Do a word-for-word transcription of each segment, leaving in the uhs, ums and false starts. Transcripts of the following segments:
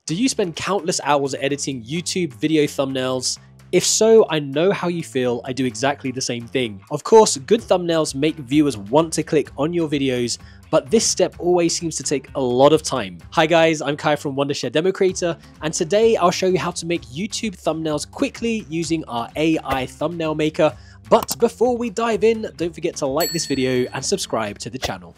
Do you spend countless hours editing YouTube video thumbnails? If so, I know how you feel. I do exactly the same thing. Of course, good thumbnails make viewers want to click on your videos, but this step always seems to take a lot of time. Hi guys, I'm Kai from Wondershare DemoCreator, and today I'll show you how to make YouTube thumbnails quickly using our A I thumbnail maker. But before we dive in, don't forget to like this video and subscribe to the channel.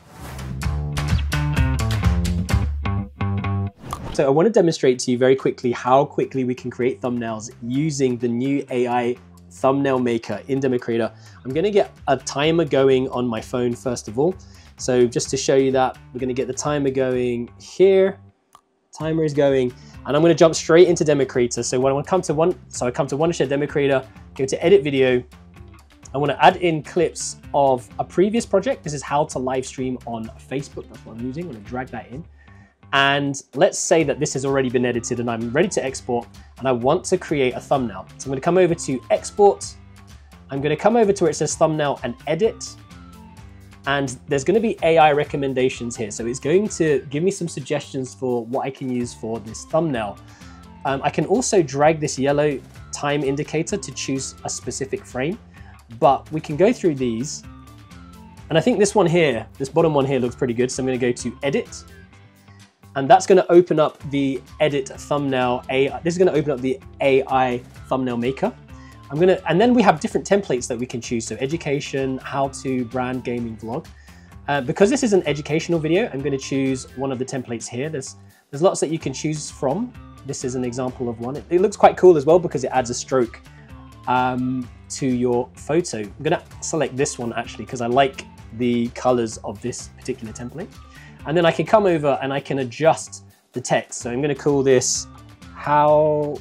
So I want to demonstrate to you very quickly how quickly we can create thumbnails using the new A I thumbnail maker in DemoCreator. I'm going to get a timer going on my phone first of all. So just to show you that, we're going to get the timer going here. Timer is going, and I'm going to jump straight into DemoCreator. So when I come to one, so I come to Wondershare DemoCreator, go to Edit Video. I want to add in clips of a previous project. This is how to live stream on Facebook. That's what I'm using. I'm going to drag that in. And let's say that this has already been edited and I'm ready to export and I want to create a thumbnail. So I'm going to come over to Export. I'm going to come over to where it says Thumbnail and Edit. And there's going to be A I recommendations here. So it's going to give me some suggestions for what I can use for this thumbnail. Um, I can also drag this yellow time indicator to choose a specific frame, but we can go through these. And I think this one here, this bottom one here looks pretty good. So I'm going to go to Edit. And that's going to open up the edit thumbnail. A I. This is going to open up the A I thumbnail maker. I'm going to, and then we have different templates that we can choose. So education, how to, brand, gaming, vlog. Uh, because this is an educational video, I'm going to choose one of the templates here. There's, there's lots that you can choose from. This is an example of one. It, it looks quite cool as well because it adds a stroke um, to your photo. I'm going to select this one actually because I like the colors of this particular template. And then I can come over and I can adjust the text. So I'm going to call this how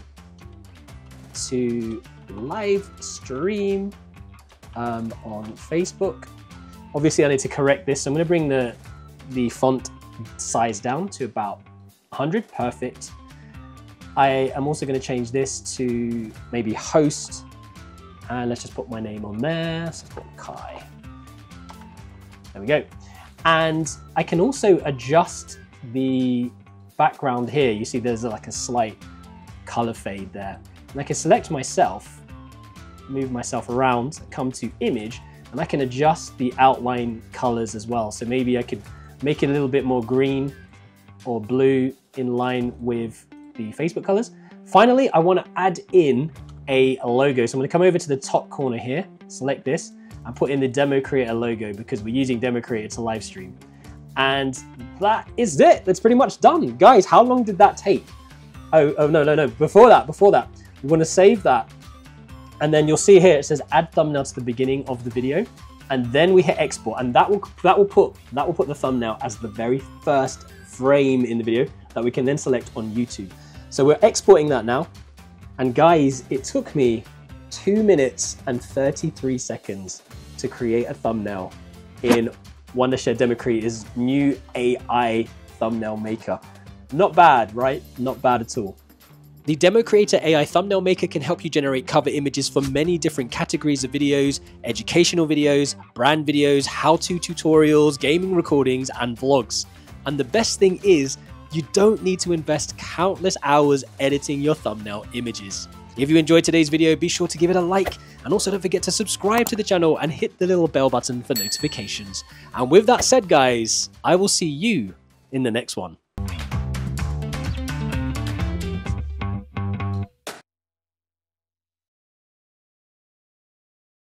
to live stream um, on Facebook. Obviously I need to correct this. So I'm going to bring the, the font size down to about one hundred. Perfect. I am also going to change this to maybe host. And let's just put my name on there. So let's put Kai. There we go. And I can also adjust the background here. You see there's like a slight color fade there. And I can select myself, move myself around, come to image, and I can adjust the outline colors as well. So maybe I could make it a little bit more green or blue in line with the Facebook colors. Finally, I want to add in a logo. So I'm going to come over to the top corner here, select this, and put in the DemoCreator logo because we're using DemoCreator to live stream. And that is it. That's pretty much done. Guys, how long did that take? Oh, oh no, no, no. Before that, before that, we want to save that. And then you'll see here, it says add thumbnail to the beginning of the video. And then we hit export. And that will, that will, put, that will put the thumbnail as the very first frame in the video that we can then select on YouTube. So we're exporting that now. And guys, it took me two minutes and thirty-three seconds to create a thumbnail in Wondershare DemoCreator's new A I thumbnail maker. Not bad, right? Not bad at all. The DemoCreator A I thumbnail maker can help you generate cover images for many different categories of videos, educational videos, brand videos, how-to tutorials, gaming recordings, and vlogs. And the best thing is, you don't need to invest countless hours editing your thumbnail images. If you enjoyed today's video, be sure to give it a like, and also don't forget to subscribe to the channel and hit the little bell button for notifications. And with that said, guys, I will see you in the next one.